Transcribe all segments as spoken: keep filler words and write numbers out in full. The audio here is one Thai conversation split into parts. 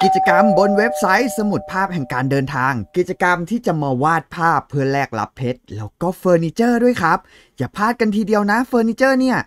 กิจกรรมบนเว็บไซต์สมุดภาพแห่งการเดินทางกิจกรรมที่จะมาวาดภาพเพื่อแลกรับเพชรแล้วก็เฟอร์นิเจอร์ด้วยครับอย่าพลาดกันทีเดียวนะเฟอร์นิเจอร์เนี่ย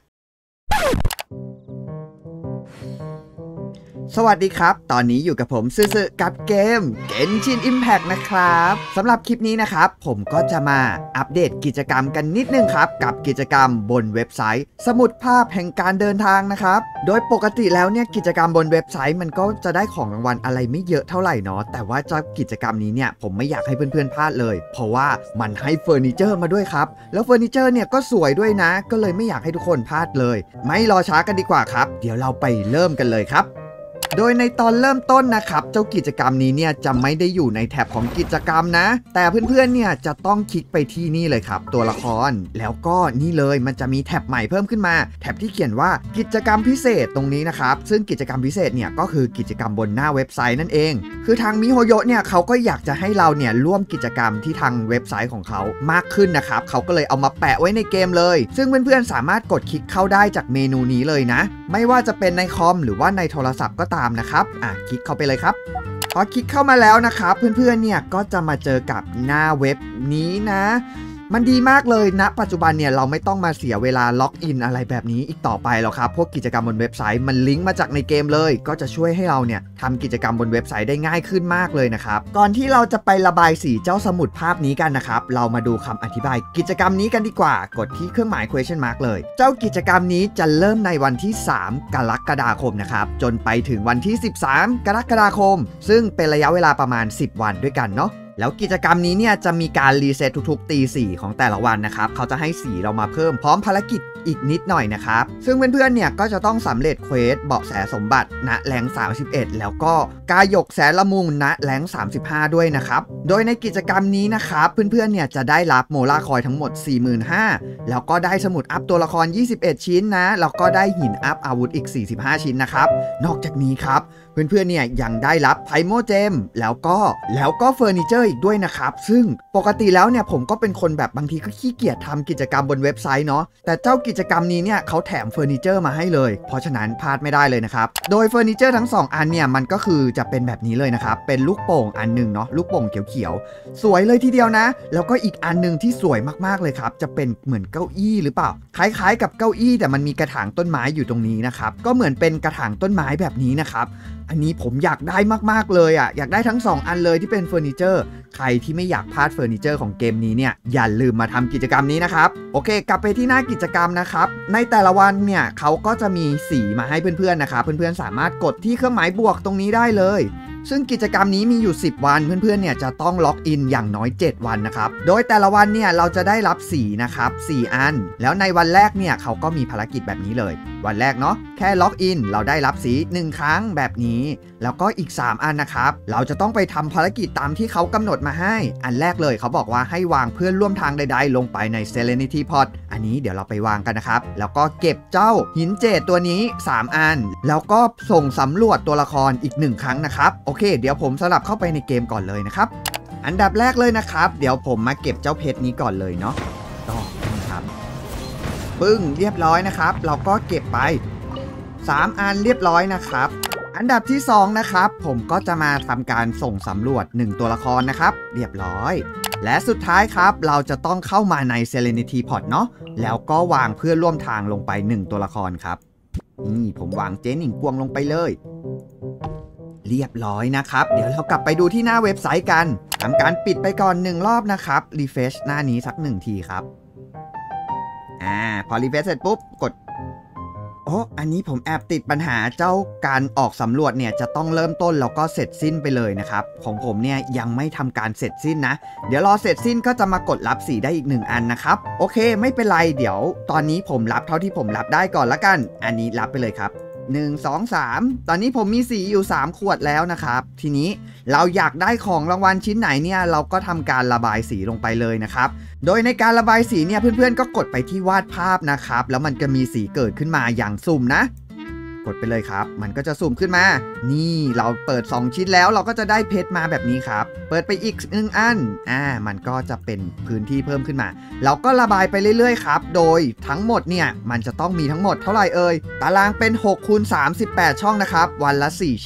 สวัสดีครับตอนนี้อยู่กับผมซื่อๆกับเกม Genshin Impact นะครับสำหรับคลิปนี้นะครับผมก็จะมาอัปเดตกิจกรรมกันนิดนึงครับกับกิจกรรมบนเว็บไซต์สมุดภาพแห่งการเดินทางนะครับโดยปกติแล้วเนี่ยกิจกรรมบนเว็บไซต์มันก็จะได้ของรางวัลอะไรไม่เยอะเท่าไหร่เนาะแต่ว่าเจ้ากิจกรรมนี้เนี่ยผมไม่อยากให้เพื่อนๆพลาดเลยเพราะว่ามันให้เฟอร์นิเจอร์มาด้วยครับแล้วเฟอร์นิเจอร์เนี่ยก็สวยด้วยนะก็เลยไม่อยากให้ทุกคนพลาดเลยไม่รอช้ากันดีกว่าครับเดี๋ยวเราไปเริ่มกันเลยครับโดยในตอนเริ่มต้นนะครับเจ้ากิจกรรมนี้เนี่ยจะไม่ได้อยู่ในแท็บของกิจกรรมนะแต่เพื่อนๆเนี่ยจะต้องคลิกไปที่นี่เลยครับตัวละครแล้วก็นี่เลยมันจะมีแท็บใหม่เพิ่มขึ้นมาแท็บที่เขียนว่ากิจกรรมพิเศษตรงนี้นะครับซึ่งกิจกรรมพิเศษเนี่ยก็คือกิจกรรมบนหน้าเว็บไซต์นั่นเองคือทางมิโฮโยะเนี่ยเขาก็อยากจะให้เราเนี่ยร่วมกิจกรรมที่ทางเว็บไซต์ของเขามากขึ้นนะครับเขาก็เลยเอามาแปะไว้ในเกมเลยซึ่งเพื่อนๆสามารถกดคลิกเข้าได้จากเมนูนี้เลยนะไม่ว่าจะเป็นในคอมหรือว่าในโทรศัพท์ก็ตามนะครับอ่ะคลิกเข้าไปเลยครับพอคลิกเข้ามาแล้วนะครับเพื่อนๆเนี่ยก็จะมาเจอกับหน้าเว็บนี้นะมันดีมากเลยณนะปัจจุบันเนี่ยเราไม่ต้องมาเสียเวลาล็อกอินอะไรแบบนี้อีกต่อไปแล้วครับพวกกิจกรรมบนเว็บไซต์มันลิงก์มาจากในเกมเลยก็จะช่วยให้เราเนี่ยทำกิจกรรมบนเว็บไซต์ได้ง่ายขึ้นมากเลยนะครับก่อนที่เราจะไประบายสีเจ้าสมุดภาพนี้กันนะครับเรามาดูคำอธิบายกิจกรรมนี้กันดีกว่ากดที่เครื่องหมาย question mark เลยเจ้ากิจกรรมนี้จะเริ่มในวันที่สามกรกฎาคมนะครับจนไปถึงวันที่สิบสามกรกฎาคมซึ่งเป็นระยะเวลาประมาณสิบวันด้วยกันเนาะแล้วกิจกรรมนี้เนี่ยจะมีการรีเซ็ตทุกๆตีสี่ของแต่ละวันนะครับเขาจะให้สีเรามาเพิ่มพร้อมภารกิจอีกนิดหน่อยนะครับซึ่งเพื่อนๆเนี่ยก็จะต้องสำเร็จเควสเบาะแสสมบัติณแรงสามสิบเอ็ดแล้วก็กายหยกแสนละมุงณแรงสามสิบห้าด้วยนะครับโดยในกิจกรรมนี้นะครับเพื่อนๆเนี่ยจะได้รับโมล่าคอยทั้งหมด สี่หมื่นห้าพัน แล้วก็ได้สมุดอัพตัวละครยี่สิบเอ็ดชิ้นนะแล้วก็ได้หินอัพอาวุธอีกสี่สิบห้าชิ้นนะครับนอกจากนี้ครับเพื่อนๆเนี่ยยังได้รับไพโมเจมแล้วก็แล้วก็เฟอร์นิเจอร์อีกด้วยนะครับซึ่งปกติแล้วเนี่ยผมก็เป็นคนแบบบางทีก็ขี้เกียจทำกิจกรรมบนเว็บไซต์เนาะแต่เจ้ากิจกรรมนี้เนี่ยเขาแถมเฟอร์นิเจอร์มาให้เลยเพราะฉะนั้นพลาดไม่ได้เลยนะครับโดยเฟอร์นิเจอร์ทั้งสองอันเนี่ยมันก็คือจะเป็นแบบนี้เลยนะครับเป็นลูกโป่งอันหนึ่งเนาะลูกโป่งเขียวๆสวยเลยทีเดียวนะแล้วก็อีกอันนึงที่สวยมากๆเลยครับจะเป็นเหมือนเก้าอี้หรือเปล่าคล้ายๆกับเก้าอี้แต่มันมีกระถางต้นไม้อยู่ตรงนี้นะครับก็เหมือนเป็นกระถางต้นไม้แบบนี้นะครับอันนี้ผมอยากได้มากๆเลยอ่ะอยากได้ทั้งสองอันเลยที่เป็นเฟอร์นิเจอร์ใครที่ไม่อยากพลาดเฟอร์นิเจอร์ของเกมนี้เนี่ยอย่าลืมมาทำกิจกรรมนี้นะครับโอเคกลับไปที่หน้ากิจกรรมนะครับในแต่ละวันเนี่ยเขาก็จะมีสีมาให้เพื่อนๆนะครับเพื่อนๆสามารถกดที่เครื่องหมายบวกตรงนี้ได้เลยซึ่งกิจกรรมนี้มีอยู่สิบวันเพื่อนๆเนี่ยจะต้องล็อกอินอย่างน้อยเจ็ดวันนะครับโดยแต่ละวันเนี่ยเราจะได้รับสีนะครับสี่อันแล้วในวันแรกเนี่ยเขาก็มีภารกิจแบบนี้เลยวันแรกเนาะแค่ล็อกอินเราได้รับสีหนึ่งครั้งแบบนี้แล้วก็อีกสามอันนะครับเราจะต้องไปทำภารกิจตามที่เขากำหนดมาให้อันแรกเลยเขาบอกว่าให้วางเพื่อนร่วมทางใดๆลงไปใน Serenity Pot อันนี้เดี๋ยวเราไปวางกันนะครับแล้วก็เก็บเจ้าหินเจดตัวนี้สามอันแล้วก็ส่งสำรวจตัวละครอีกหนึ่งครั้งนะครับโอเคเดี๋ยวผมสลับเข้าไปในเกมก่อนเลยนะครับอันดับแรกเลยนะครับเดี๋ยวผมมาเก็บเจ้าเพชรนี้ก่อนเลยเนาะต่อนะครับปึ้งเรียบร้อยนะครับเราก็เก็บไปสามอันเรียบร้อยนะครับอันดับที่สองนะครับผมก็จะมาทำการส่งสำรวจหนึ่งตัวละครนะครับเรียบร้อยและสุดท้ายครับเราจะต้องเข้ามาใน Serenity Pot เนาะแล้วก็วางเพื่อนร่วมทางลงไปหนึ่งตัวละครครับนี่ผมวางเจหนิงกวงลงไปเลยเรียบร้อยนะครับเดี๋ยวเรากลับไปดูที่หน้าเว็บไซต์กันทำการปิดไปก่อนหนึ่งรอบนะครับรีเฟรชหน้านี้สักหนึ่งทีครับอ่าพอรีเฟรชเสร็จปุ๊บกดโอ้อันนี้ผมแอบติดปัญหาเจ้าการออกสำรวจเนี่ยจะต้องเริ่มต้นแล้วก็เสร็จสิ้นไปเลยนะครับของผมเนี่ยยังไม่ทำการเสร็จสิ้นนะเดี๋ยวรอเสร็จสิ้นก็จะมากดรับสีได้อีกหนึ่งอันนะครับโอเคไม่เป็นไรเดี๋ยวตอนนี้ผมรับเท่าที่ผมรับได้ก่อนละกันอันนี้รับไปเลยครับหนึ่ง สอง สามตอนนี้ผมมีสีอยู่สามขวดแล้วนะครับทีนี้เราอยากได้ของรางวัลชิ้นไหนเนี่ยเราก็ทำการระบายสีลงไปเลยนะครับโดยในการระบายสีเนี่ยเพื่อนๆก็กดไปที่วาดภาพนะครับแล้วมันจะมีสีเกิดขึ้นมาอย่างสุ่มนะกดไปเลยครับมันก็จะสุ่มขึ้นมานี่เราเปิดสองชิ้นแล้วเราก็จะได้เพชรมาแบบนี้ครับเปิดไปอีกหนึ่งอันอ่ามันก็จะเป็นพื้นที่เพิ่มขึ้นมาเราก็ระบายไปเรื่อยๆครับโดยทั้งหมดเนี่ยมันจะต้องมีทั้งหมดเท่าไหร่เอ่ยตารางเป็นหกคูณสามสิบแปดช่องนะครับวันละสี่ชิ้น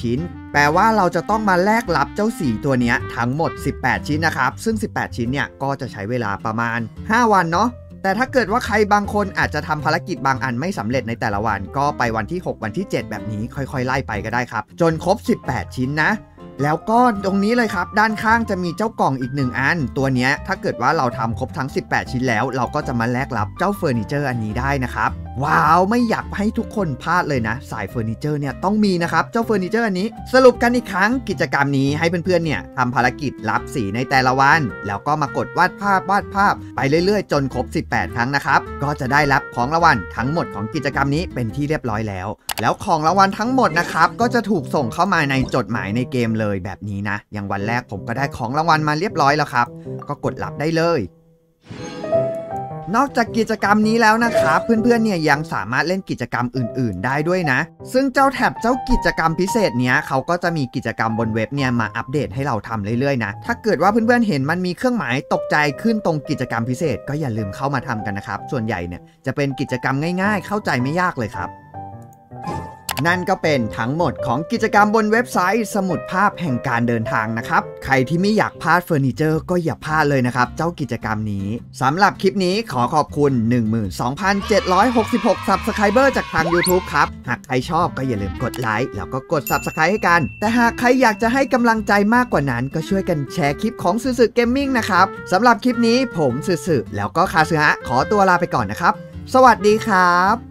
แปลว่าเราจะต้องมาแลกรับเจ้าสีตัวนี้ทั้งหมดสิบแปดชิ้นนะครับซึ่งสิบแปดชิ้นเนี่ยก็จะใช้เวลาประมาณห้าวันเนาะแต่ถ้าเกิดว่าใครบางคนอาจจะทำภารกิจบางอันไม่สำเร็จในแต่ละวันก็ไปวันที่หกวันที่เจ็ดแบบนี้ค่อยๆไล่ไปก็ได้ครับจนครบสิบแปดชิ้นนะแล้วก็ตรงนี้เลยครับด้านข้างจะมีเจ้ากล่องอีกหนึ่งอันตัวนี้ถ้าเกิดว่าเราทำครบทั้งสิบแปดชิ้นแล้วเราก็จะมาแลกรับเจ้าเฟอร์นิเจอร์อันนี้ได้นะครับว้าวไม่อยากให้ทุกคนพลาดเลยนะสายเฟอร์นิเจอร์เนี่ยต้องมีนะครับเจ้าเฟอร์นิเจอร์อันนี้สรุปกันอีกครั้งกิจกรรมนี้ให้เพื่อนๆเนี่ยทำภารกิจรับสีในแต่ละวันแล้วก็มากดวาดภาพวาดภาพไปเรื่อยๆจนครบสิบแปดครั้งนะครับก็จะได้รับของรางวัลทั้งหมดของกิจกรรมนี้เป็นที่เรียบร้อยแล้วแล้วของรางวัลทั้งหมดนะครับก็จะถูกส่งเข้ามาในจดหมายในเกมเลยแบบนี้นะอย่างวันแรกผมก็ได้ของรางวัลมาเรียบร้อยแล้วครับก็กดรับได้เลยนอกจากกิจกรรมนี้แล้วนะครับเพื่อนๆเนี่ยยังสามารถเล่นกิจกรรมอื่นๆได้ด้วยนะซึ่งเจ้าแท็บเจ้ากิจกรรมพิเศษเนี้ยเขาก็จะมีกิจกรรมบนเว็บเนี่ยมาอัปเดตให้เราทำเรื่อยๆนะถ้าเกิดว่าเพื่อนๆเห็นมันมีเครื่องหมายตกใจขึ้นตรงกิจกรรมพิเศษก็อย่าลืมเข้ามาทำกันนะครับส่วนใหญ่เนี่ยจะเป็นกิจกรรมง่ายๆเข้าใจไม่ยากเลยครับนั่นก็เป็นทั้งหมดของกิจกรรมบนเว็บไซต์สมุดภาพแห่งการเดินทางนะครับใครที่ไม่อยากพลาดเฟอร์นิเจอร์ก็อย่าพลาดเลยนะครับเจ้ากิจกรรมนี้สำหรับคลิปนี้ขอขอบคุณ หนึ่งหมื่นสองพันเจ็ดร้อยหกสิบหก Subscriber จากทาง YouTube ครับหากใครชอบก็อย่าลืมกดไลค์แล้วก็กด Subscribe ให้กันแต่หากใครอยากจะให้กำลังใจมากกว่านั้นก็ช่วยกันแชร์คลิปของสึสึเกมมิ่งนะครับสำหรับคลิปนี้ผมสึสึแล้วก็คาสึฮะขอตัวลาไปก่อนนะครับสวัสดีครับ